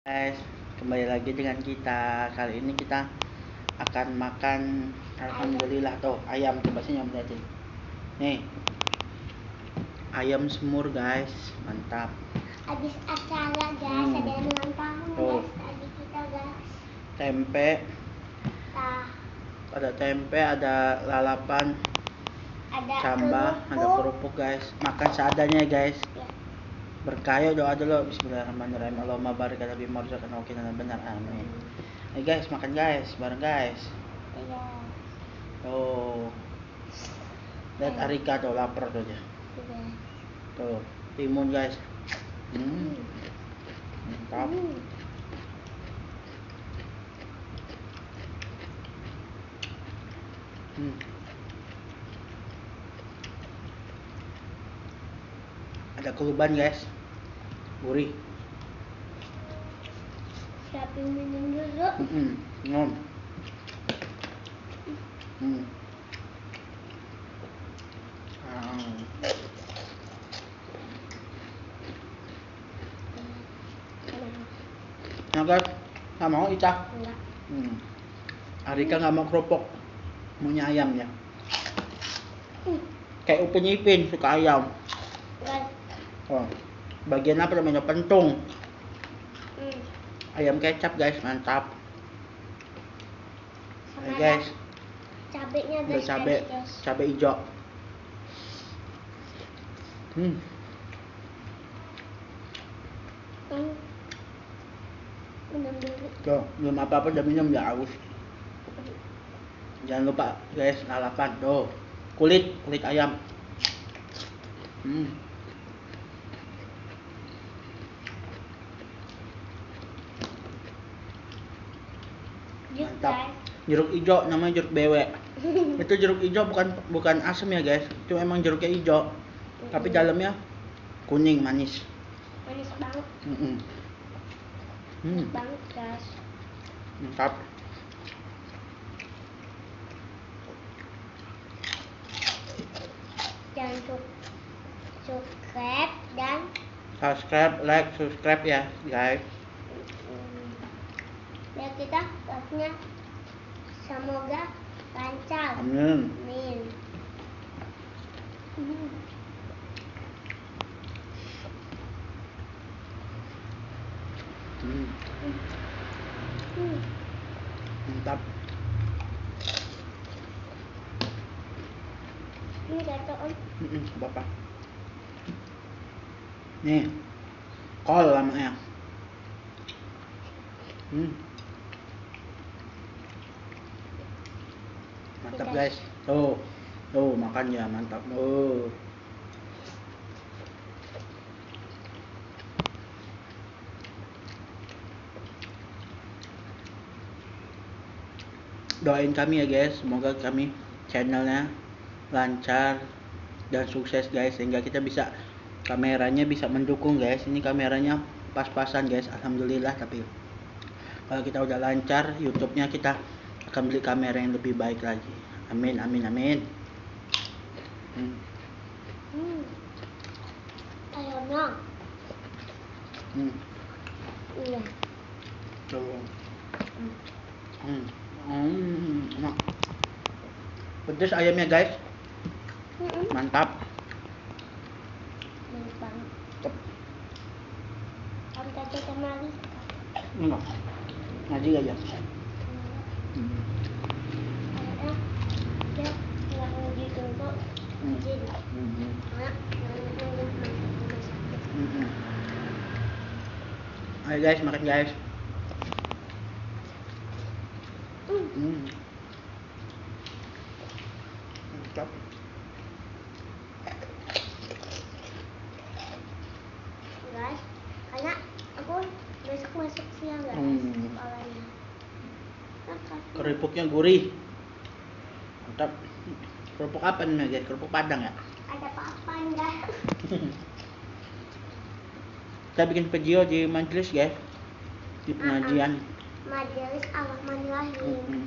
Guys, kembali lagi dengan kita. Kali ini kita akan makan, alhamdulillah tuh, ayam. Coba sih yang liatin. Nih, ayam semur guys, mantap. Habis acara guys, ada yang ulang tahun guys, tadi kita guys. Tempe, ada tempe, ada lalapan, ada cambah, ada kerupuk guys. Makan seadanya guys. Ya. Berkah, doa dulu. Bismillahirrahmanirrahim. Allahumma barik ala bima razaqtana wa qina benar. Amin. Ayo guys, makan guys, bareng guys. Iya. Tuh. Lihat Arika tuh, lapar tuh dia. Iya. Tuh, timun guys. Mantap. Ada keluban guys, gurih. Siapin minum dulu. Minum. Nah guys, nggak mau Ica? Enggak. Arika nggak mau kerupuk, maunya ayam ya. Kayak Upin Ipin suka ayam. Oh, bagian apa namanya? Pentung. Ayam kecap guys, mantap. Nah, guys, cabenya ada cabe hijau. Minum dulu. Tuh, belum apa-apa udah minum ya, aus. Jangan lupa guys, lalapan tuh. Kulit ayam. Mantap. Jeruk hijau namanya jeruk bewek. Itu jeruk hijau bukan asam ya guys. Itu emang jeruknya hijau. Tapi dalamnya kuning manis. Manis banget. Manis banget guys. Mantap. Jangan subscribe dan like, subscribe ya guys. Ya kita live-nya semoga lancar. Amin. Mantap. Ini jatuh om. Bapak. Nih, kol namanya. Mantap guys. Tuh makan ya, mantap. Doain kami ya guys, semoga kami channelnya lancar dan sukses guys, sehingga kita bisa kameranya bisa mendukung guys. Ini kameranya pas-pasan guys, alhamdulillah. Tapi kalau kita udah lancar YouTube-nya, kita akan beli kamera yang lebih baik lagi. Amin. Ayamnya iya. Enak. Pedes ayamnya guys. Mantap. Manis banget. Kamu tadi kemari? Enggak. Ngaji aja. Dia nggak ngaji dulu. Ayo guys, makan guys. Mantap. Guys, karena aku besok masuk siang guys, sekolahnya. Kerupuknya gurih. Mantap. Kerupuk apa nih guys? Kerupuk Padang ya? Ada apa enggak? Kita bikin video di majelis guys, di pengajian. Majelis Ar-Rahmanir-Rahim.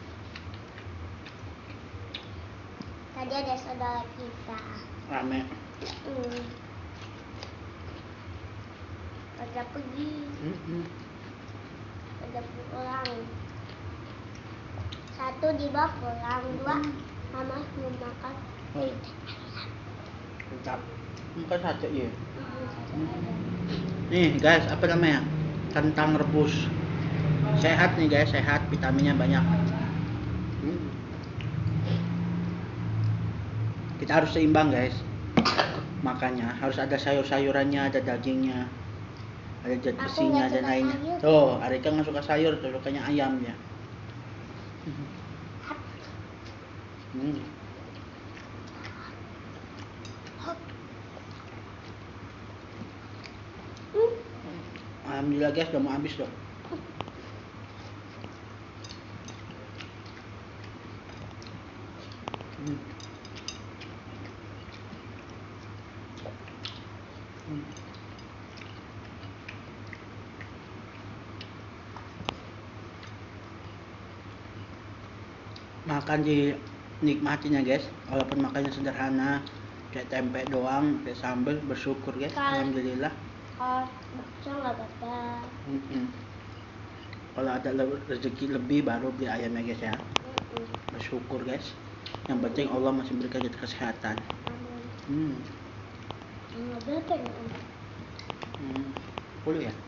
Tadi ada saudara kita. Rame. Ada pergi, ada pulang. Satu dibawa pulang, dua mama mau makan. Mantap. Makan sate ya. Satu aja. Nih guys, apa namanya? Kentang rebus. Sehat nih guys, sehat, vitaminnya banyak. Kita harus seimbang guys. Makannya harus ada sayur-sayurannya, ada dagingnya, ada zat besinya dan lainnya. Tuh, Arika nggak suka sayur, tuh sukanya ayamnya. Alhamdulillah guys, udah mau habis loh. Makan dinikmatinya guys, walaupun makannya sederhana kayak tempe doang, kayak sambal, bersyukur guys. Alhamdulillah. Bakso nggak apa-apa. Kalau ada rezeki lebih baru beli ayamnya guys ya. Bersyukur guys, yang penting Allah masih berikan kita kesehatan. Berapa ya? 10 ya?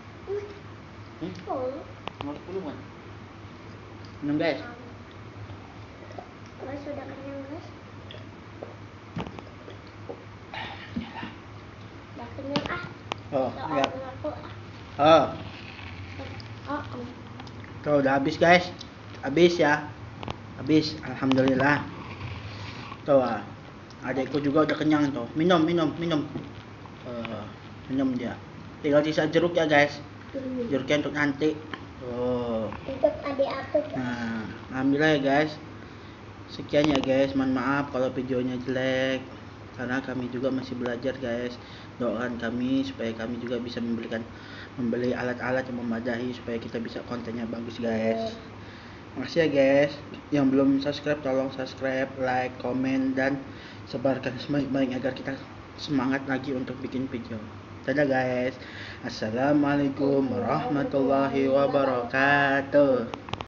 10 kan? Minum guys. Guys, sudah kenyang guys. Udah kenyang Oh, lihat. Oh. Tuh udah habis guys. Habis ya. Habis, alhamdulillah. Tuh, adekku juga udah kenyang tuh. Minum. Minum dia. Tinggal sisa jeruk ya guys. Jeruknya untuk nanti. Tuh. Untuk adik aku. Nah, alhamdulillah ya guys. Sekian ya guys, mohon maaf kalau videonya jelek, karena kami juga masih belajar guys. Doakan kami supaya kami juga bisa membeli alat-alat yang memadai supaya kita bisa kontennya bagus guys. Makasih ya guys. Yang belum subscribe tolong subscribe, like, komen, dan sebarkan sebanyak-banyak agar kita semangat lagi untuk bikin video. Dadah guys. Assalamualaikum warahmatullahi wabarakatuh.